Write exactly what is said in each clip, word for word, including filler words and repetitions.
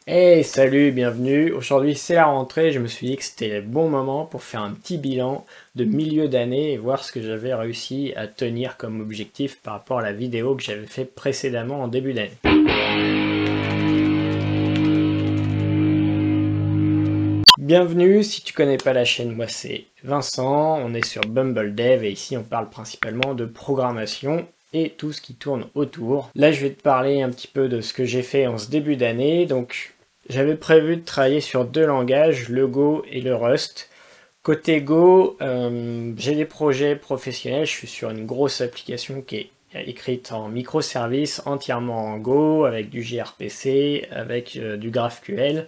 Hey, salut, bienvenue. Aujourd'hui c'est la rentrée, je me suis dit que c'était le bon moment pour faire un petit bilan de milieu d'année et voir ce que j'avais réussi à tenir comme objectif par rapport à la vidéo que j'avais fait précédemment en début d'année. Bienvenue, si tu connais pas la chaîne, moi c'est Vincent, on est sur BumbleDev et ici on parle principalement de programmation et tout ce qui tourne autour. Là je vais te parler un petit peu de ce que j'ai fait en ce début d'année. Donc j'avais prévu de travailler sur deux langages, le Go et le Rust. Côté Go, euh, j'ai des projets professionnels, je suis sur une grosse application qui est écrite en microservices, entièrement en Go, avec du gRPC, avec euh, du GraphQL.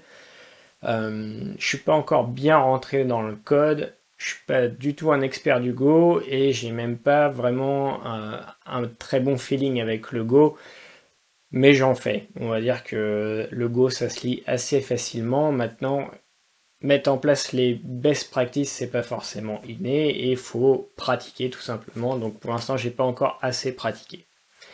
Euh, je suis pas encore bien rentré dans le code, je suis pas du tout un expert du Go et j'ai même pas vraiment un, un très bon feeling avec le Go, mais j'en fais. On va dire que le Go ça se lit assez facilement. Maintenant, mettre en place les best practices c'est pas forcément inné et il faut pratiquer tout simplement. Donc pour l'instant j'ai pas encore assez pratiqué.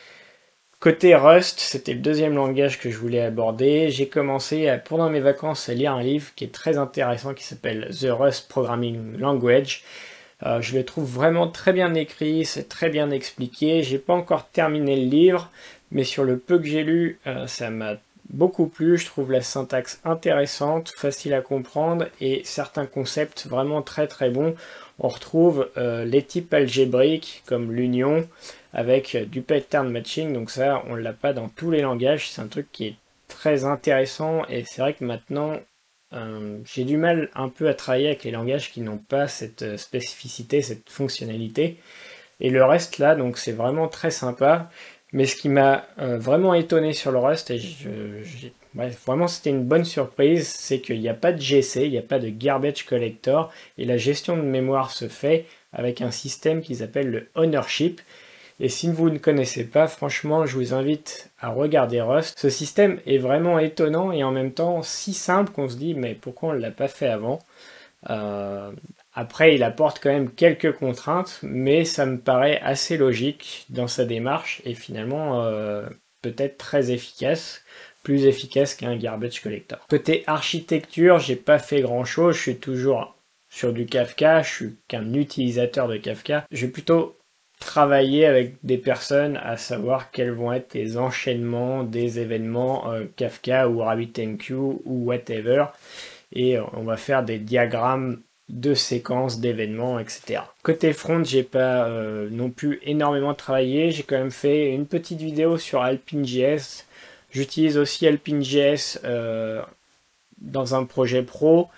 Côté Rust, c'était le deuxième langage que je voulais aborder. J'ai commencé à, pendant mes vacances à lire un livre qui est très intéressant qui s'appelle The Rust Programming Language. Euh, je le trouve vraiment très bien écrit, c'est très bien expliqué. J'ai pas encore terminé le livre, mais sur le peu que j'ai lu, euh, ça m'a beaucoup plu. Je trouve la syntaxe intéressante, facile à comprendre et certains concepts vraiment très très bons. On retrouve euh, les types algébriques comme l'union avec du pattern matching, donc ça on l'a pas dans tous les langages, c'est un truc qui est très intéressant et c'est vrai que maintenant euh, j'ai du mal un peu à travailler avec les langages qui n'ont pas cette spécificité, cette fonctionnalité, et le reste là donc c'est vraiment très sympa. Mais ce qui m'a euh, vraiment étonné sur le Rust, et je, je, bref, vraiment c'était une bonne surprise, c'est qu'il n'y a pas de G C, il n'y a pas de garbage collector, et la gestion de mémoire se fait avec un système qui s'appelle le ownership. Et si vous ne connaissez pas, franchement, je vous invite à regarder Rust. Ce système est vraiment étonnant et en même temps si simple qu'on se dit mais pourquoi on ne l'a pas fait avant? Euh, après, il apporte quand même quelques contraintes, mais ça me paraît assez logique dans sa démarche et finalement euh, peut-être très efficace, plus efficace qu'un garbage collector. Côté architecture, j'ai pas fait grand chose, je suis toujours sur du Kafka, je suis qu'un utilisateur de Kafka. Je vais plutôt travailler avec des personnes à savoir quels vont être les enchaînements des événements euh, Kafka ou RabbitMQ ou whatever. Et on va faire des diagrammes de séquences d'événements, et cetera. Côté front, j'ai pas euh, non plus énormément travaillé. J'ai quand même fait une petite vidéo sur Alpine.js. J'utilise aussi Alpine.js euh, dans un projet pro.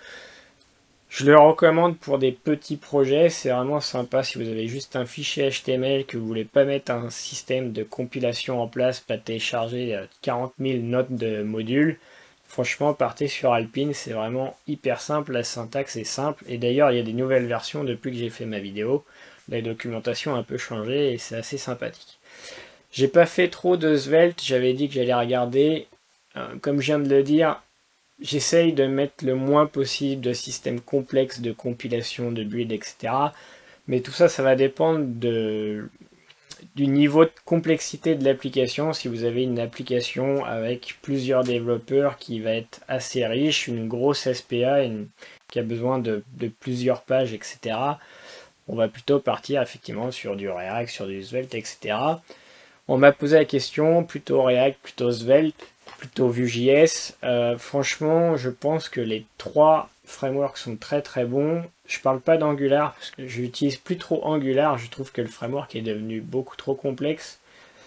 Je le recommande pour des petits projets. C'est vraiment sympa si vous avez juste un fichier H T M L, que vous voulez pas mettre un système de compilation en place, pas télécharger quarante mille notes de modules. Franchement, partez sur Alpine, c'est vraiment hyper simple, la syntaxe est simple, et d'ailleurs il y a des nouvelles versions depuis que j'ai fait ma vidéo. La documentation a un peu changé et c'est assez sympathique. J'ai pas fait trop de Svelte, j'avais dit que j'allais regarder. Euh, comme je viens de le dire, j'essaye de mettre le moins possible de systèmes complexes de compilation, de build, et cetera. Mais tout ça, ça va dépendre de... du niveau de complexité de l'application. Si vous avez une application avec plusieurs développeurs qui va être assez riche, une grosse S P A une, qui a besoin de, de plusieurs pages, et cetera, on va plutôt partir effectivement sur du React, sur du Svelte, et cetera. On m'a posé la question, plutôt React, plutôt Svelte, plutôt Vue.js. Euh, franchement, je pense que les trois frameworks sont très très bons. Je parle pas d'Angular parce que je n'utilise plus trop Angular. Je trouve que le framework est devenu beaucoup trop complexe.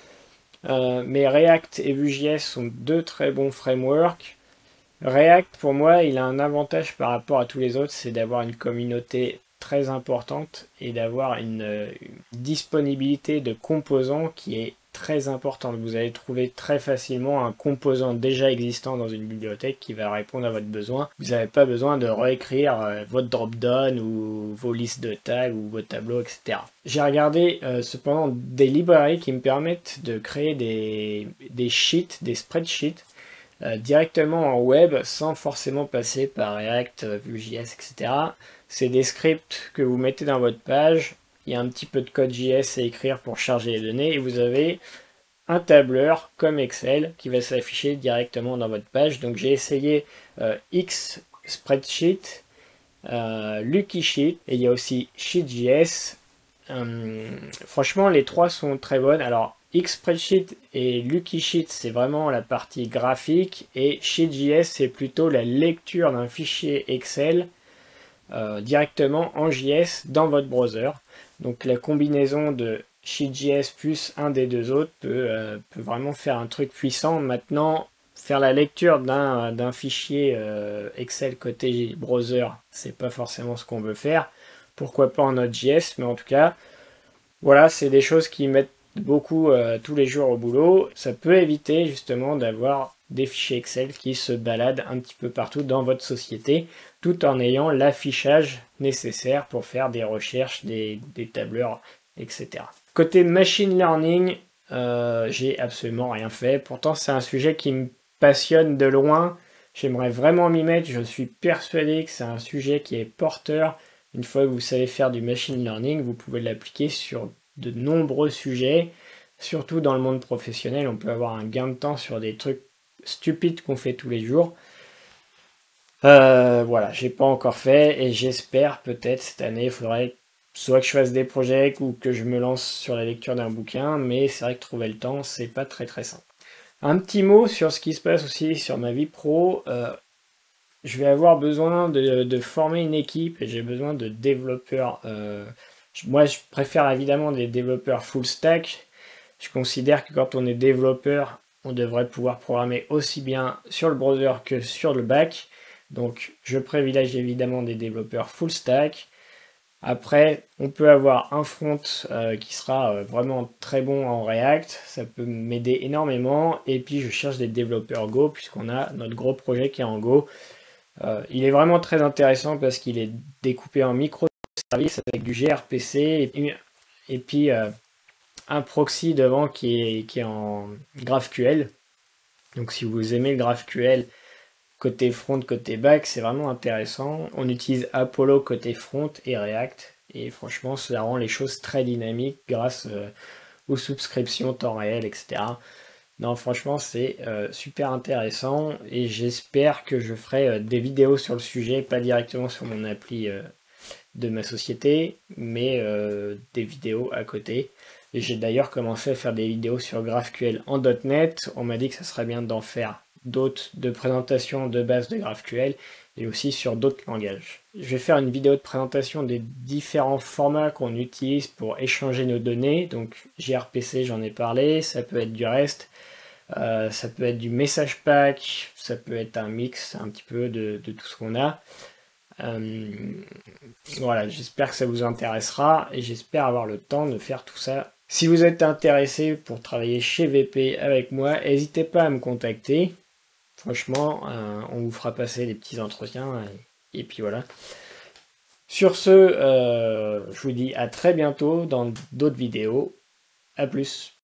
Euh, mais React et Vue.js sont deux très bons frameworks. React, pour moi, il a un avantage par rapport à tous les autres, c'est d'avoir une communauté très importante et d'avoir une, une disponibilité de composants qui est très importante. Vous allez trouver très facilement un composant déjà existant dans une bibliothèque qui va répondre à votre besoin. Vous n'avez pas besoin de réécrire euh, votre drop-down ou vos listes de tags ou vos tableaux, et cetera. J'ai regardé euh, cependant des librairies qui me permettent de créer des, des sheets, des spreadsheets euh, directement en web sans forcément passer par React, Vue.js, et cetera. C'est des scripts que vous mettez dans votre page. Il y a un petit peu de code J S à écrire pour charger les données et vous avez un tableur comme Excel qui va s'afficher directement dans votre page. Donc j'ai essayé euh, X Spreadsheet, euh, Lucky Sheet et il y a aussi Sheet.js. Euh, franchement, les trois sont très bonnes. Alors, X Spreadsheet et Lucky Sheet, c'est vraiment la partie graphique et Sheet.js, c'est plutôt la lecture d'un fichier Excel euh, directement en J S dans votre browser. Donc, la combinaison de Sheet.js plus un des deux autres peut, euh, peut vraiment faire un truc puissant. Maintenant, faire la lecture d'un d'un fichier euh, Excel côté browser, c'est pas forcément ce qu'on veut faire. Pourquoi pas en Node.js, mais en tout cas, voilà, c'est des choses qui mettent beaucoup euh, tous les jours au boulot. Ça peut éviter justement d'avoir des fichiers Excel qui se baladent un petit peu partout dans votre société, tout en ayant l'affichage nécessaire pour faire des recherches, des, des tableurs, et cetera. Côté machine learning, euh, j'ai absolument rien fait. Pourtant, c'est un sujet qui me passionne de loin. J'aimerais vraiment m'y mettre. Je suis persuadé que c'est un sujet qui est porteur. Une fois que vous savez faire du machine learning, vous pouvez l'appliquer sur de nombreux sujets. Surtout dans le monde professionnel, on peut avoir un gain de temps sur des trucs stupides qu'on fait tous les jours. Euh, voilà, j'ai pas encore fait et j'espère peut-être cette année, il faudrait soit que je fasse des projets ou que je me lance sur la lecture d'un bouquin, mais c'est vrai que trouver le temps, c'est pas très très simple. Un petit mot sur ce qui se passe aussi sur ma vie pro. Euh, je vais avoir besoin de, de former une équipe et j'ai besoin de développeurs. Euh, moi, je préfère évidemment des développeurs full stack. Je considère que quand on est développeur, on devrait pouvoir programmer aussi bien sur le browser que sur le back. Donc, je privilégie évidemment des développeurs full stack. Après, on peut avoir un front euh, qui sera euh, vraiment très bon en React, ça peut m'aider énormément. Et puis je cherche des développeurs Go, puisqu'on a notre gros projet qui est en Go. Euh, il est vraiment très intéressant parce qu'il est découpé en microservices avec du gRPC et puis, et puis euh, un proxy devant qui est, qui est en GraphQL. Donc si vous aimez le GraphQL, côté front, côté back, c'est vraiment intéressant. On utilise Apollo côté front et React. Et franchement, ça rend les choses très dynamiques grâce euh, aux subscriptions temps réel, et cetera. Non, franchement, c'est euh, super intéressant. Et j'espère que je ferai euh, des vidéos sur le sujet, pas directement sur mon appli euh, de ma société, mais euh, des vidéos à côté. Et j'ai d'ailleurs commencé à faire des vidéos sur GraphQL en .NET. On m'a dit que ça serait bien d'en faire d'autres de présentation de base de GraphQL et aussi sur d'autres langages. Je vais faire une vidéo de présentation des différents formats qu'on utilise pour échanger nos données. Donc gRPC, j'en ai parlé, ça peut être du REST, euh, ça peut être du message pack, ça peut être un mix un petit peu de, de tout ce qu'on a. Euh, voilà, j'espère que ça vous intéressera et j'espère avoir le temps de faire tout ça. Si vous êtes intéressé pour travailler chez V P avec moi, n'hésitez pas à me contacter. Franchement, euh, on vous fera passer des petits entretiens et, et puis voilà. Sur ce, euh, je vous dis à très bientôt dans d'autres vidéos. À plus.